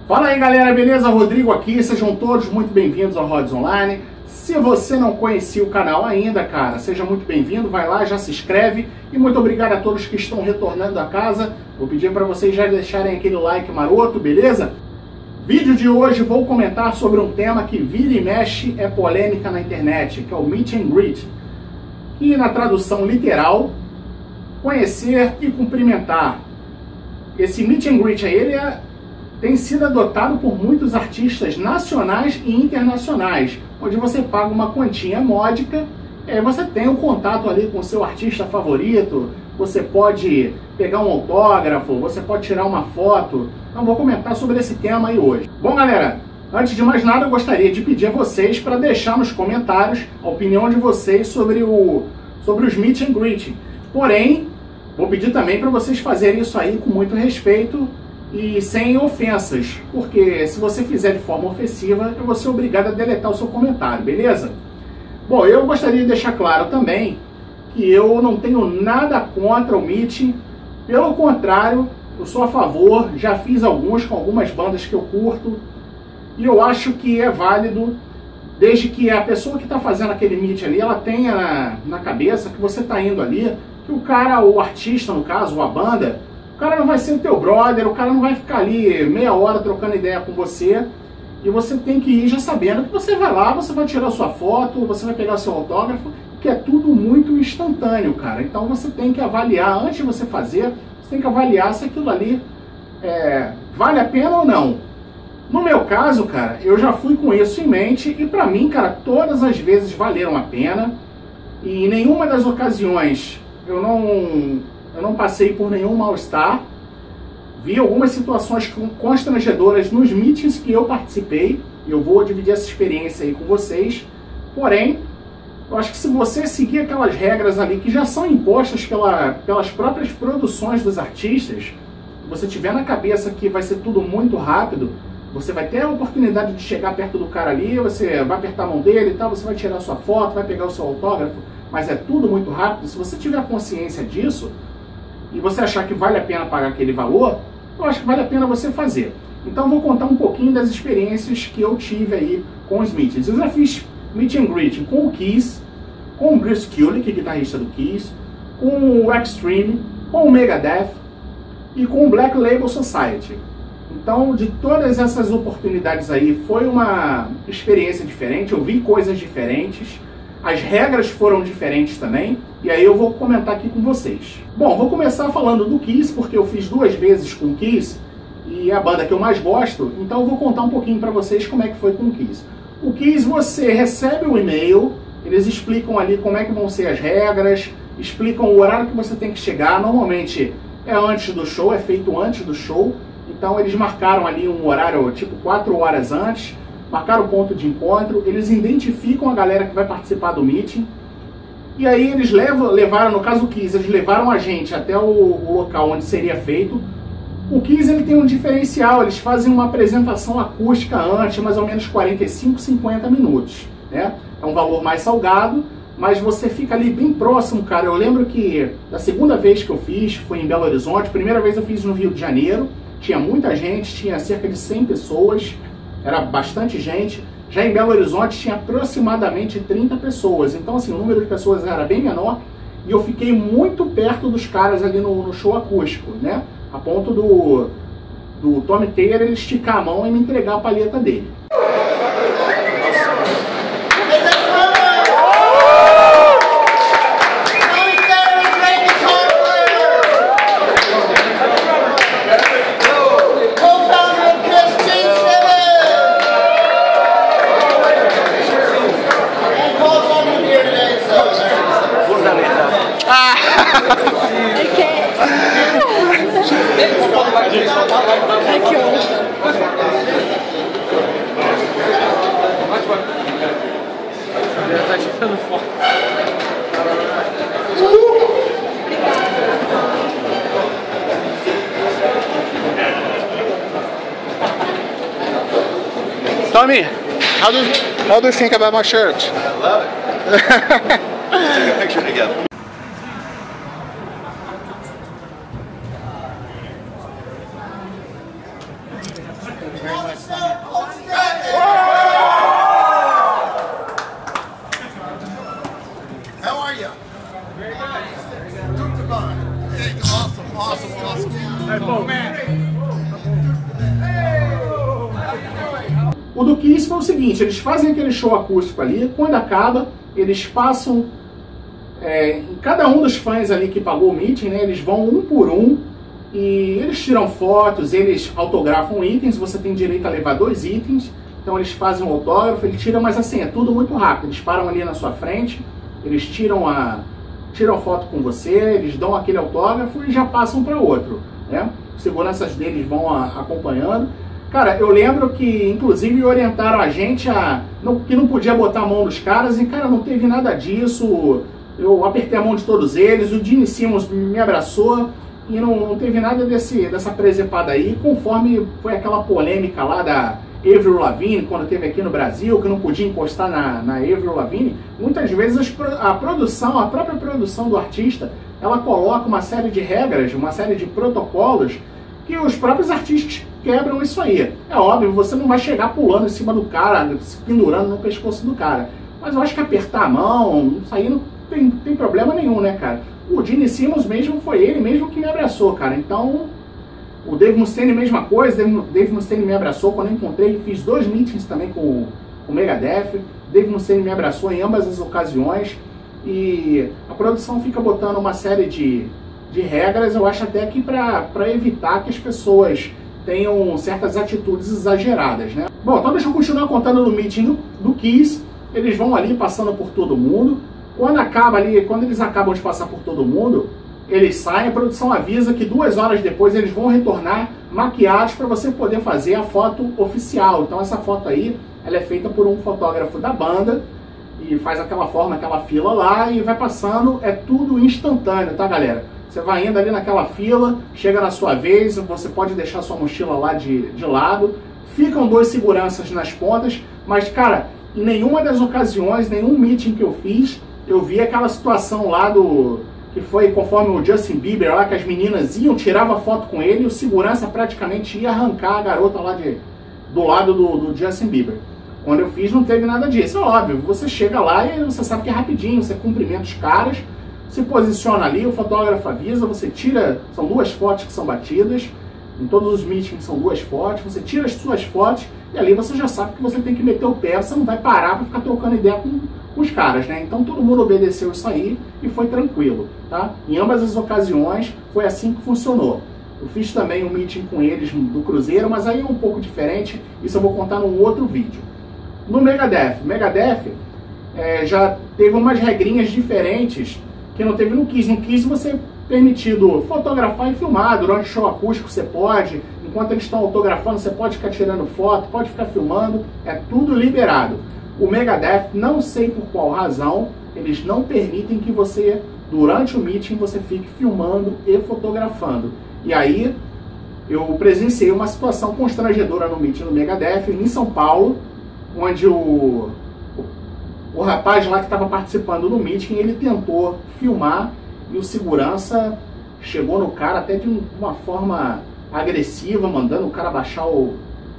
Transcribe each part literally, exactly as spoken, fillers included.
Fala aí galera, beleza? Rodrigo aqui, sejam todos muito bem-vindos ao Rods Online. Se você não conhecia o canal ainda, cara, seja muito bem-vindo, vai lá, já se inscreve. E muito obrigado a todos que estão retornando a casa. Vou pedir para vocês já deixarem aquele like maroto, beleza? Vídeo de hoje vou comentar sobre um tema que vira e mexe é polêmica na internet, que é o Meet and Greet. Que na tradução literal, conhecer e cumprimentar. Esse Meet and Greet aí, ele é... tem sido adotado por muitos artistas nacionais e internacionais, onde você paga uma quantia módica, e você tem um contato ali com o seu artista favorito, você pode pegar um autógrafo, você pode tirar uma foto. Então vou comentar sobre esse tema aí hoje. Bom galera, antes de mais nada eu gostaria de pedir a vocês para deixar nos comentários a opinião de vocês sobre, o, sobre os Meet and Greet. Porém, vou pedir também para vocês fazerem isso aí com muito respeito e sem ofensas, porque se você fizer de forma ofensiva, eu vou ser obrigado a deletar o seu comentário, beleza? Bom, eu gostaria de deixar claro também que eu não tenho nada contra o Meet, pelo contrário, eu sou a favor, já fiz alguns com algumas bandas que eu curto, e eu acho que é válido, desde que a pessoa que está fazendo aquele Meet ali, ela tenha na, na cabeça que você está indo ali, que o cara, o artista no caso, ou a banda, o cara não vai ser o teu brother, o cara não vai ficar ali meia hora trocando ideia com você. E você tem que ir já sabendo que você vai lá, você vai tirar sua foto, você vai pegar seu autógrafo, que é tudo muito instantâneo, cara. Então você tem que avaliar, antes de você fazer, você tem que avaliar se aquilo ali é, vale a pena ou não. No meu caso, cara, eu já fui com isso em mente e pra mim, cara, todas as vezes valeram a pena. E em nenhuma das ocasiões eu não... eu não passei por nenhum mal-estar. Vi algumas situações constrangedoras nos meetings que eu participei, e eu vou dividir essa experiência aí com vocês. Porém, eu acho que se você seguir aquelas regras ali que já são impostas pela, pelas próprias produções dos artistas, você tiver na cabeça que vai ser tudo muito rápido, você vai ter a oportunidade de chegar perto do cara ali, você vai apertar a mão dele e tal, você vai tirar sua foto, vai pegar o seu autógrafo, mas é tudo muito rápido. Se você tiver consciência disso, e você achar que vale a pena pagar aquele valor, eu acho que vale a pena você fazer. Então vou contar um pouquinho das experiências que eu tive aí com os meetings. Eu já fiz Meet and Greet com o Kiss, com o Bruce Kulick, guitarrista do Kiss, com o Extreme, com o Megadeth e com o Black Label Society. Então, de todas essas oportunidades aí, foi uma experiência diferente, eu vi coisas diferentes. As regras foram diferentes também, e aí eu vou comentar aqui com vocês. Bom, vou começar falando do Kiss, porque eu fiz duas vezes com o Kiss, e é a banda que eu mais gosto, então eu vou contar um pouquinho para vocês como é que foi com o Kiss. O Kiss, você recebe um e-mail, eles explicam ali como é que vão ser as regras, explicam o horário que você tem que chegar, normalmente é antes do show, é feito antes do show, então eles marcaram ali um horário tipo quatro horas antes, marcaram o ponto de encontro, eles identificam a galera que vai participar do meeting, e aí eles levam, levaram, no caso do Kiss, eles levaram a gente até o, o local onde seria feito. O Kiss, ele tem um diferencial, eles fazem uma apresentação acústica antes, mais ou menos quarenta e cinco, cinquenta minutos, né? É um valor mais salgado, mas você fica ali bem próximo, cara. Eu lembro que da segunda vez que eu fiz, foi em Belo Horizonte, primeira vez eu fiz no Rio de Janeiro, tinha muita gente, tinha cerca de cem pessoas, era bastante gente. Já em Belo Horizonte tinha aproximadamente trinta pessoas, então assim, o número de pessoas era bem menor, e eu fiquei muito perto dos caras ali no, no show acústico, né? A ponto do, do Tommy Taylor ele esticar a mão e me entregar a palheta dele. Tommy, how do you, how do you think about my shirt? I love it. Let's take a picture together. Well, are you? Very good. Took the bun. Hey, awesome, awesome, awesome. Hey, oh, man. O do Kiss foi o seguinte, eles fazem aquele show acústico ali, quando acaba, eles passam, é, em cada um dos fãs ali que pagou o meeting, né, eles vão um por um, e eles tiram fotos, eles autografam itens, você tem direito a levar dois itens, então eles fazem um autógrafo, eles tiram, mas assim, é tudo muito rápido, eles param ali na sua frente, eles tiram a, tiram foto com você, eles dão aquele autógrafo e já passam para outro, né, os seguranças deles vão a, acompanhando. Cara, eu lembro que, inclusive, orientaram a gente a não, que não podia botar a mão nos caras e, cara, não teve nada disso. Eu apertei a mão de todos eles, o Gene Simmons me abraçou e não, não teve nada desse, dessa presepada aí, conforme foi aquela polêmica lá da Avril Lavigne, quando teve aqui no Brasil, que não podia encostar na, na Avril Lavigne. Muitas vezes a produção, a própria produção do artista, ela coloca uma série de regras, uma série de protocolos que os próprios artistas quebram isso aí. É óbvio, você não vai chegar pulando em cima do cara, se pendurando no pescoço do cara. Mas eu acho que apertar a mão, isso aí não tem, tem problema nenhum, né, cara? O Gene Simmons mesmo, foi ele mesmo que me abraçou, cara. Então, o Dave Mustaine, mesma coisa. Dave, Dave Mustaine me abraçou quando eu encontrei. Fiz dois meetings também com o Megadeth. Dave Mustaine me abraçou em ambas as ocasiões. E a produção fica botando uma série de... de regras, eu acho até que para evitar que as pessoas tenham certas atitudes exageradas, né? Bom, então deixa eu continuar contando no meeting do, do Kiss. Eles vão ali passando por todo mundo. Quando acaba ali, quando eles acabam de passar por todo mundo, eles saem, a produção avisa que duas horas depois eles vão retornar maquiados para você poder fazer a foto oficial. Então essa foto aí, ela é feita por um fotógrafo da banda e faz aquela forma, aquela fila lá e vai passando, é tudo instantâneo, tá, galera? Você vai indo ali naquela fila, chega na sua vez, você pode deixar sua mochila lá de, de lado. Ficam dois seguranças nas pontas, mas, cara, em nenhuma das ocasiões, nenhum meeting que eu fiz, eu vi aquela situação lá do... que foi conforme o Justin Bieber lá, que as meninas iam, tirava foto com ele e o segurança praticamente ia arrancar a garota lá de, do lado do, do Justin Bieber. Quando eu fiz não teve nada disso. É óbvio, você chega lá e você sabe que é rapidinho, você cumprimenta os caras, se posiciona ali, o fotógrafo avisa, você tira, são duas fotos que são batidas, em todos os meetings são duas fotos, você tira as suas fotos e ali você já sabe que você tem que meter o pé, você não vai parar para ficar trocando ideia com, com os caras, né? Então todo mundo obedeceu isso aí e foi tranquilo, tá? Em ambas as ocasiões foi assim que funcionou. Eu fiz também um meeting com eles do Cruzeiro, mas aí é um pouco diferente, isso eu vou contar num outro vídeo. No Megadeth, Megadeth é, já teve umas regrinhas diferentes que não teve no Kiss. No Kiss você é permitido fotografar e filmar, durante o show acústico você pode, enquanto eles estão autografando você pode ficar tirando foto, pode ficar filmando, é tudo liberado. O Megadeth, não sei por qual razão, eles não permitem que você, durante o meeting, você fique filmando e fotografando. E aí, eu presenciei uma situação constrangedora no meeting do Megadeth, em São Paulo, onde o... O rapaz lá que estava participando do meeting, ele tentou filmar e o segurança chegou no cara até de uma forma agressiva, mandando o cara baixar o,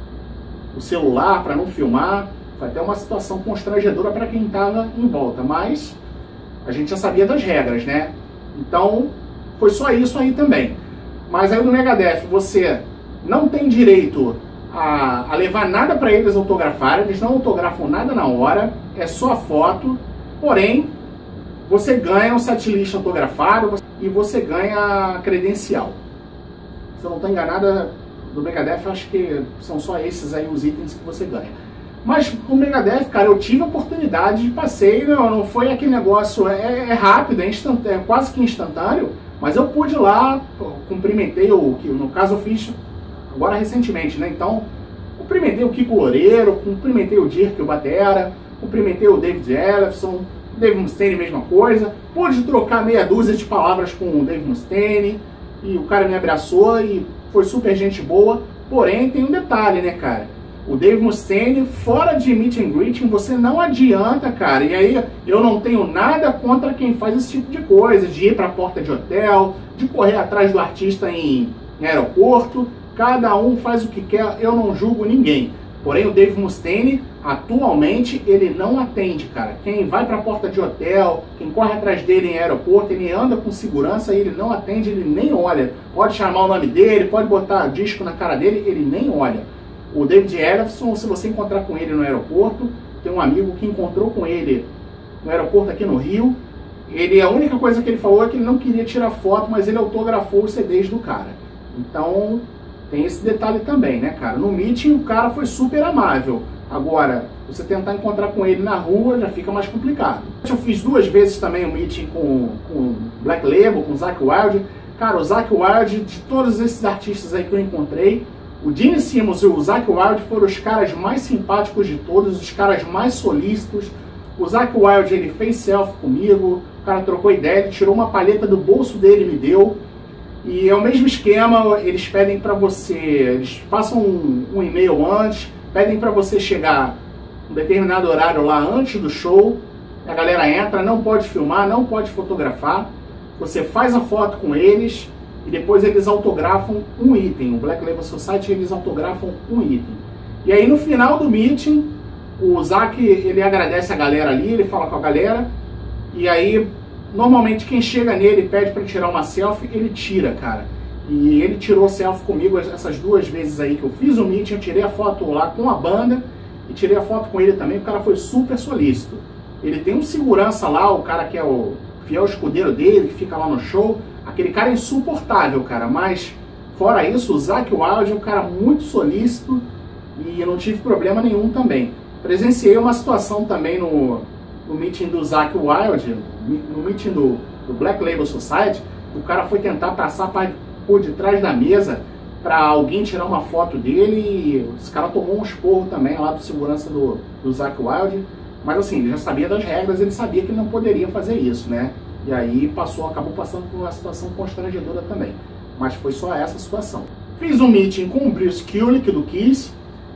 o celular para não filmar. Foi até uma situação constrangedora para quem estava em volta, mas a gente já sabia das regras, né? Então foi só isso aí também. Mas aí no Megadeth você não tem direito A, a levar nada para eles autografarem, eles não autografam nada na hora, é só foto, porém, você ganha um setlist autografado e você ganha credencial. Se eu não estou enganada, do Megadeth, acho que são só esses aí os itens que você ganha. Mas o Megadeth, cara, eu tive a oportunidade de passeio, não, não foi aquele negócio, é, é rápido, é, instantâneo, é quase que instantâneo, mas eu pude ir lá, cumprimentei, o que no caso eu fiz agora recentemente, né? Então, cumprimentei o Kiko Loureiro, cumprimentei o Dirk, o batera, cumprimentei o David Ellefson, o Dave Mustaine, mesma coisa. Pude trocar meia dúzia de palavras com o Dave Mustaine e o cara me abraçou e foi super gente boa. Porém, tem um detalhe, né, cara? O Dave Mustaine, fora de meet and greeting, você não adianta, cara. E aí, eu não tenho nada contra quem faz esse tipo de coisa, de ir pra porta de hotel, de correr atrás do artista em, em aeroporto. Cada um faz o que quer, eu não julgo ninguém. Porém, o Dave Mustaine, atualmente, ele não atende, cara. Quem vai para a porta de hotel, quem corre atrás dele em aeroporto, ele anda com segurança, ele não atende, ele nem olha. Pode chamar o nome dele, pode botar disco na cara dele, ele nem olha. O David Ellefson, se você encontrar com ele no aeroporto, tem um amigo que encontrou com ele no aeroporto aqui no Rio, ele, a única coisa que ele falou é que ele não queria tirar foto, mas ele autografou os C Ds do cara. Então, tem esse detalhe também, né, cara? No meeting, o cara foi super amável. Agora, você tentar encontrar com ele na rua, já fica mais complicado. Eu fiz duas vezes também um meeting com o Black Label, com o Zakk Wylde. Cara, o Zakk Wylde, de todos esses artistas aí que eu encontrei, o Gene Simmons e o Zakk Wylde foram os caras mais simpáticos de todos, os caras mais solícitos. O Zakk Wylde, ele fez selfie comigo, o cara trocou ideia, ele tirou uma palheta do bolso dele e me deu. E é o mesmo esquema, eles pedem para você, eles passam um, um e-mail antes, pedem para você chegar um determinado horário lá antes do show, a galera entra, não pode filmar, não pode fotografar, você faz a foto com eles e depois eles autografam um item. O Black Label Society, eles autografam um item. E aí no final do meeting, o Zakk, ele agradece a galera ali, ele fala com a galera, e aí normalmente quem chega nele e pede para tirar uma selfie, ele tira, cara. E ele tirou selfie comigo essas duas vezes aí que eu fiz o meeting, eu tirei a foto lá com a banda e tirei a foto com ele também, o cara foi super solícito. Ele tem um segurança lá, o cara que é o fiel escudeiro dele, que fica lá no show, aquele cara é insuportável, cara, mas fora isso, o Zakk Wylde é um cara muito solícito e eu não tive problema nenhum também. Presenciei uma situação também no... no meeting do Zakk Wylde, no meeting do, do Black Label Society, o cara foi tentar passar pra, por detrás da mesa para alguém tirar uma foto dele e esse cara tomou um esporro também lá do segurança do, do Zakk Wylde, mas assim, ele já sabia das regras, ele sabia que ele não poderia fazer isso, né? E aí passou, acabou passando por uma situação constrangedora também, mas foi só essa situação. Fiz um meeting com o Bruce Kulick do Kiss,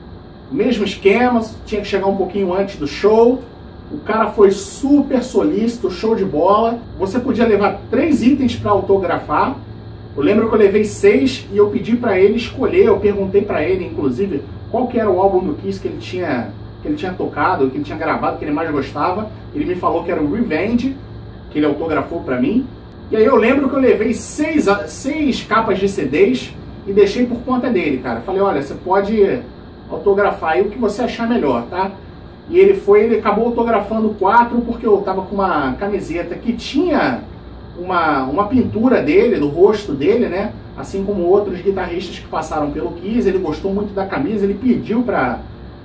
mesmo esquema, tinha que chegar um pouquinho antes do show. O cara foi super solícito, show de bola. Você podia levar três itens para autografar. Eu lembro que eu levei seis e eu pedi para ele escolher. Eu perguntei para ele, inclusive, qual que era o álbum do Kiss que ele tinha, que ele tinha tocado, que ele tinha gravado, que ele mais gostava. Ele me falou que era o Revenge, que ele autografou para mim. E aí eu lembro que eu levei seis, seis capas de C Ds e deixei por conta dele, cara. Falei, olha, você pode autografar aí o que você achar melhor, tá? E ele foi, ele acabou autografando quatro porque eu tava com uma camiseta que tinha uma, uma pintura dele, do rosto dele, né? Assim como outros guitarristas que passaram pelo Kiss. Ele gostou muito da camisa, ele pediu para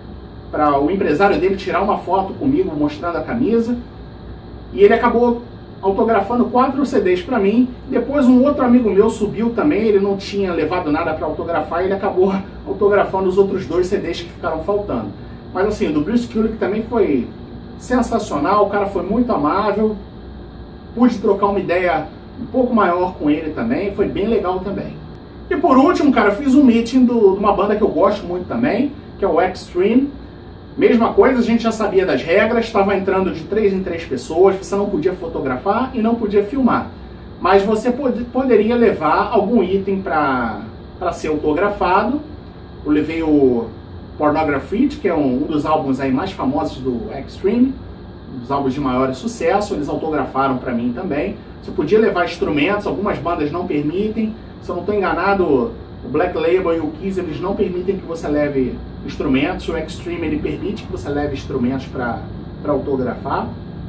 para o empresário dele tirar uma foto comigo mostrando a camisa. E ele acabou autografando quatro C Ds para mim. Depois um outro amigo meu subiu também, ele não tinha levado nada para autografar, ele acabou autografando os outros dois C Ds que ficaram faltando. Mas assim, do Bruce Kulick também foi sensacional, o cara foi muito amável, pude trocar uma ideia um pouco maior com ele também, foi bem legal também. E por último, cara, fiz um meeting do, de uma banda que eu gosto muito também, que é o Extreme. Mesma coisa, a gente já sabia das regras, estava entrando de três em três pessoas, você não podia fotografar e não podia filmar. Mas você pod poderia levar algum item para ser autografado. Eu levei o Pornography, que é um, um dos álbuns aí mais famosos do Extreme, um dos álbuns de maior sucesso, eles autografaram para mim também. Você podia levar instrumentos, algumas bandas não permitem, se eu não estou enganado, o Black Label e o Kiss, eles não permitem que você leve instrumentos, o Extreme ele permite que você leve instrumentos para autografar.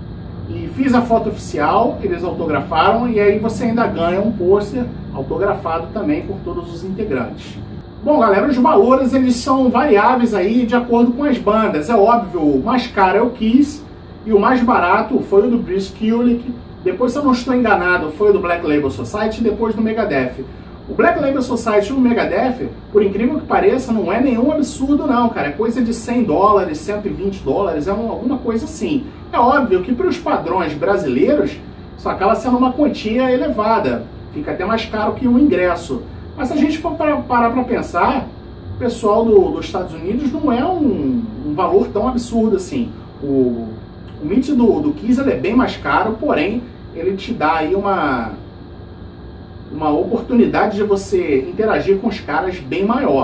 E fiz a foto oficial, eles autografaram, e aí você ainda ganha um pôster autografado também por todos os integrantes. Bom, galera, os valores eles são variáveis aí de acordo com as bandas. É óbvio, o mais caro é o Kiss e o mais barato foi o do Bruce Kulick. Depois, se eu não estou enganado, foi o do Black Label Society e depois do Megadeth. O Black Label Society e o Megadeth, por incrível que pareça, não é nenhum absurdo não, cara. É coisa de cem dólares, cento e vinte dólares, é um, alguma coisa assim. É óbvio que para os padrões brasileiros, isso acaba sendo uma quantia elevada. Fica até mais caro que o ingresso. Mas se a gente for para, parar para pensar, o pessoal do, dos Estados Unidos não é um, um valor tão absurdo assim. O, o meet do, do Kiss ele é bem mais caro, porém ele te dá aí uma, uma oportunidade de você interagir com os caras bem maior.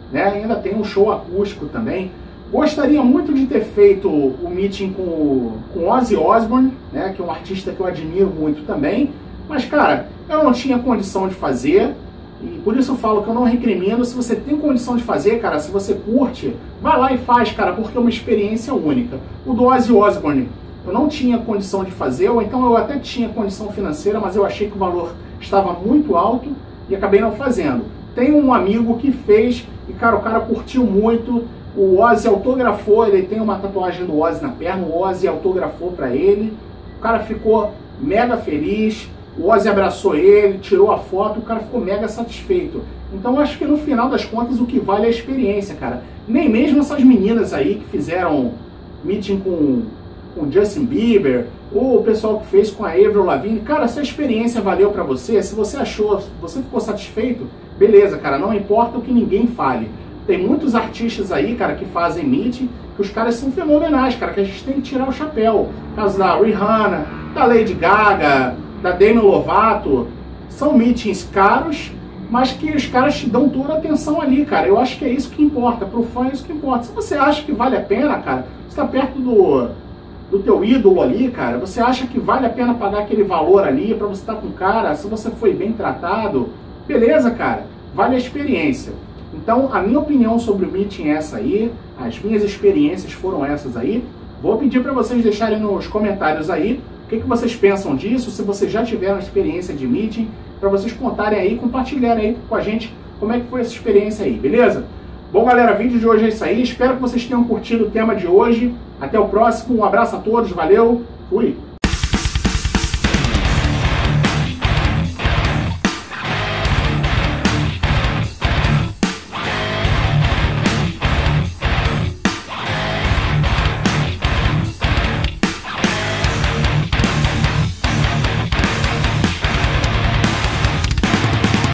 né? Ainda tem um show acústico também. Gostaria muito de ter feito o meeting com, com Ozzy Osbourne, né? Que é um artista que eu admiro muito também. Mas, cara, eu não tinha condição de fazer. E por isso eu falo que eu não recrimino. Se você tem condição de fazer, cara, se você curte, vai lá e faz, cara, porque é uma experiência única. O do Ozzy Osbourne, eu não tinha condição de fazer, ou então eu até tinha condição financeira, mas eu achei que o valor estava muito alto e acabei não fazendo. Tem um amigo que fez e, cara, o cara curtiu muito. O Ozzy autografou, ele tem uma tatuagem do Ozzy na perna, o Ozzy autografou pra ele. O cara ficou mega feliz, o Ozzy abraçou ele, tirou a foto, o cara ficou mega satisfeito. Então acho que no final das contas o que vale é a experiência, cara. Nem mesmo essas meninas aí que fizeram meeting com com Justin Bieber, ou o pessoal que fez com a Avril Lavigne, cara, se a experiência valeu pra você, se você achou, você ficou satisfeito, beleza, cara, não importa o que ninguém fale. Tem muitos artistas aí, cara, que fazem meeting, que os caras são fenomenais, cara, que a gente tem que tirar o chapéu. No caso da Rihanna, da Lady Gaga, da Demi Lovato, são meetings caros, mas que os caras te dão toda a atenção ali, cara. Eu acho que é isso que importa, pro fã é isso que importa. Se você acha que vale a pena, cara, você tá perto do... do teu ídolo ali, cara, você acha que vale a pena pagar aquele valor ali pra você estar com o cara, se você foi bem tratado, beleza, cara, vale a experiência. Então, a minha opinião sobre o meeting é essa aí, as minhas experiências foram essas aí. Vou pedir pra vocês deixarem nos comentários aí o que, que vocês pensam disso, se vocês já tiveram experiência de meeting, pra vocês contarem aí, compartilharem aí com a gente como é que foi essa experiência aí, beleza? Bom, galera, o vídeo de hoje é isso aí. Espero que vocês tenham curtido o tema de hoje. Até o próximo. Um abraço a todos. Valeu. Fui.